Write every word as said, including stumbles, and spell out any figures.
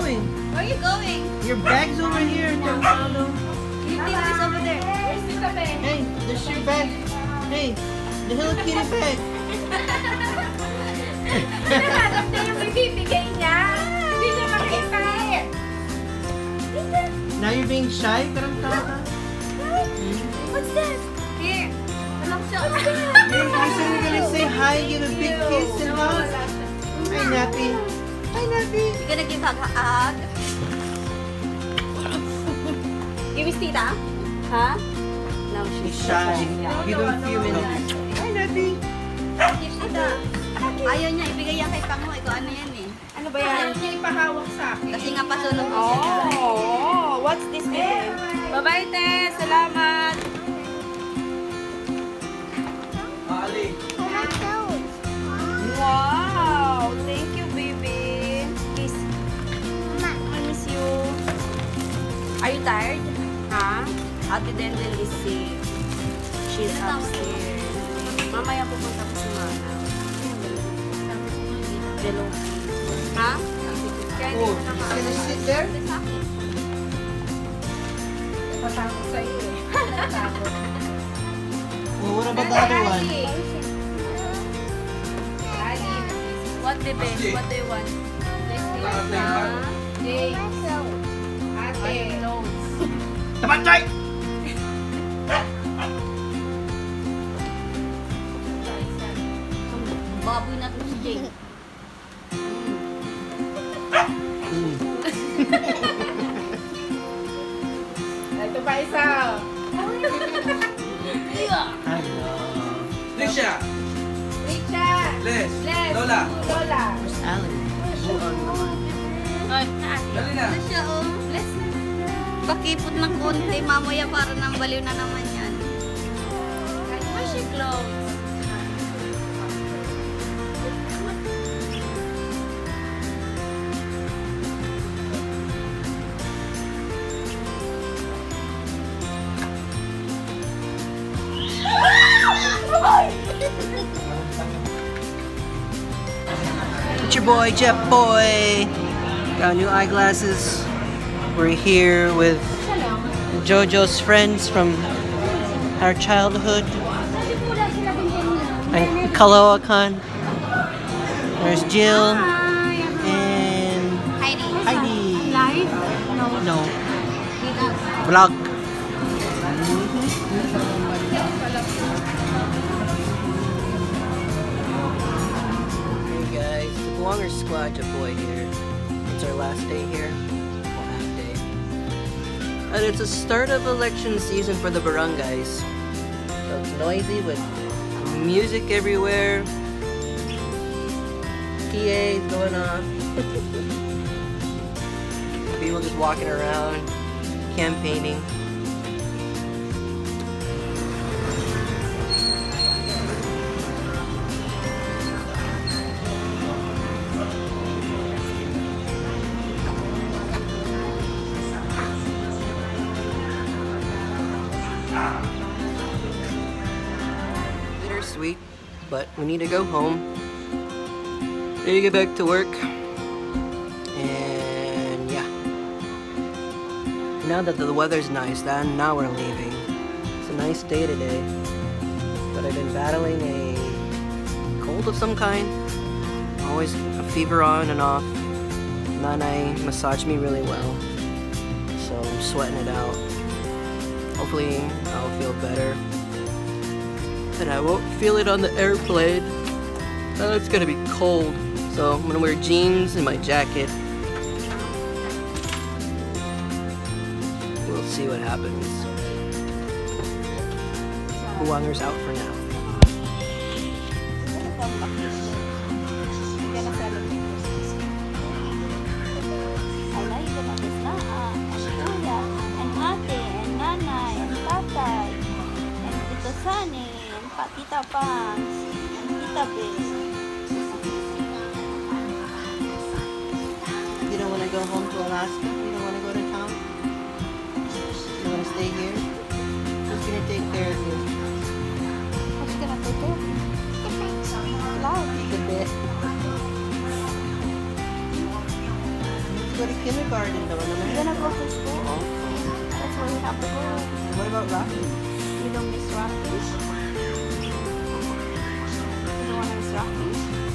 going? Where are you going? Your bag's over here, Ronaldo. Kitty is over there. Where's Tita Be? Hey, there's your bag. Hey, the Hello Kitty bag. Ito yung bibigay niya. Hindi niya makita. Now you're being shy? Karang-tara. What's this? Here. Alam siya. Hey, you said you're gonna say hi, give a big kiss and hug. Hi, Nappy. Hi, Nappy. You're gonna give hug hug. Give us Tita? Huh? No, She's shy. Give him a few minutes. Hi, Nappy. Give Tita. Ayaw niya, ibigay yan kay Pango. Ikaw ano yan eh. Ano ba yan? Ayaw niya ipahawak sa akin. Kasi nga pasunog mo siya. Oh, what's this baby? Bye-bye, te. Salamat. Ali. Wow. Thank you, baby. Kiss. I miss you. Are you tired? Ha? Ate Denden is sick. She's upstairs. Mamaya pupunta ko si Mana. Hello. Ha? Kaya Oh, hindi she's ko gonna sit there? Napatakot sa'yo eh. Napatakot. Well, what about the other one? Ali. What, bebe? What do you want? Next day. Jay. Ate. Notes. Tapat, Jay! Baboy na to si Jay. Ito pa isa. Hello. Lisha! Richa. Les! Les. Lola! Lola. Where's Alan? Ay, Dali na! ano siya oh? Bless na. Pakipot ng konti, mamaya para nang baliw na naman yan. Where's your clothes? It's your boy, Jeff Boy. Got new eyeglasses. We're here with JoJo's friends from our childhood. And Kaloakan. There's Jill and Heidi. Heidi. Live? No. No. Vlog. Hey guys, the Buanger squad, Jeff Boy here. It's our last day here. Well, half day. And it's the start of election season for the barangays. So it's noisy with music everywhere. P As going on. People just walking around, campaigning. Bittersweet, but we need to go home. Ready to get back to work. And yeah. Now that the weather's nice, then now we're leaving. It's a nice day today. But I've been battling a cold of some kind. Always a fever on and off. Nanay massaged me really well. So I'm sweating it out. Hopefully I'll feel better. And I won't feel it on the airplane. Oh, it's gonna be cold. So I'm gonna wear jeans and my jacket. We'll see what happens. Buanger's out for now. Tita Pans, and Tita Big. You don't want to go home to Alaska? You don't want to go to town? You want to stay here? Who's going to take care of you? Who's gonna take care of you? Loud. The bed. go to kindergarten though in You're gonna go America. to school also. That's why you have to go. What about Rocky? You don't miss Rocky? You don't want to miss Rocky?